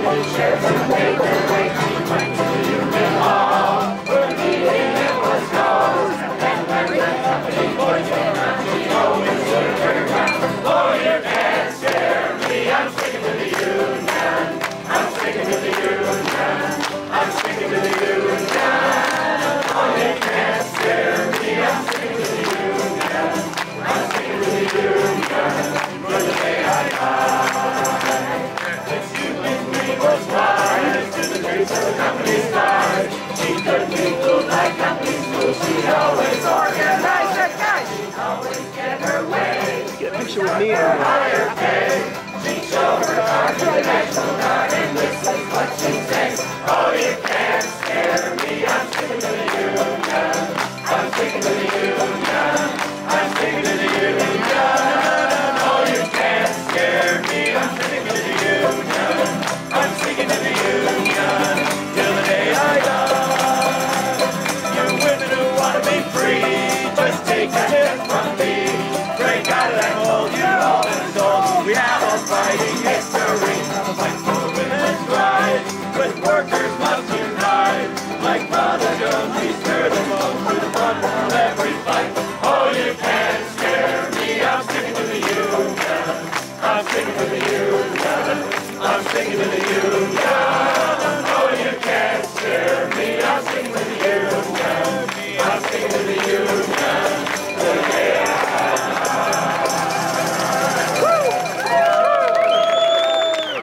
the sheriffs who paid their way. She went to the union hall, where a meeting it was called. And when the company boys came out, she always stood her ground. Oh, you can't scare me, I'm sticking to the union. I'm sticking to the union. I'm sticking to the union. Oh, you can't scare me, I'm sticking to the union. I'm sticking to the union. For the day I die. This union queen was wise to the troops of the company's stars. She couldn't be fooled like company's fools. She'd always organize her guys. She'd always get her way. Get a picture with me. Higher pay. She'd show her card to the National Guard, and this is what she'd say. Oh, you can't scare me. I'm sticking to the union. I'm sticking to the union. I'm sticking to the union. Oh, you can't scare me. I'm sticking to the union. I'm sticking to the union till the day I die. You women who want to be free, just take a hit from me. Break out of that mold, you all been told. We have a fighting history. Fight for women's rights, with workers must unite. Like Mother Jones, we stir the mold through the blood.